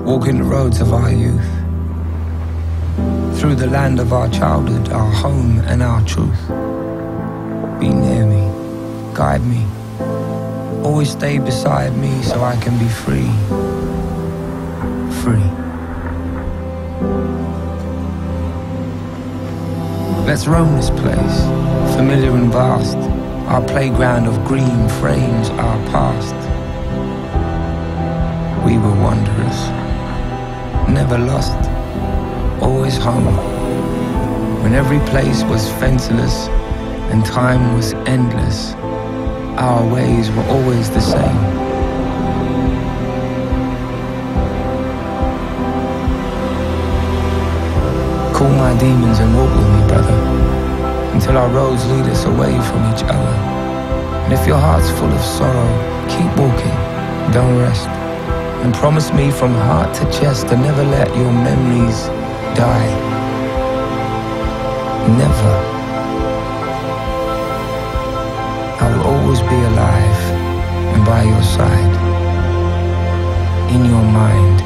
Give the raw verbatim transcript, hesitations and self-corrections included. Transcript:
walking the roads of our youth, through the land of our childhood, our home and our truth. Be near me, guide me, always stay beside me so I can be free, free. Let's roam this place, familiar and vast, our playground of green frames our past. We were wanderers, never lost, always home, when every place was fenceless and time was endless. Our ways were always the same. Call my demons and walk with me, brother, until our roads lead us away from each other. And if your heart's full of sorrow, keep walking, don't rest. And promise me from heart to chest to never let your memories die. Never. I will always be alive and by your side, in your mind.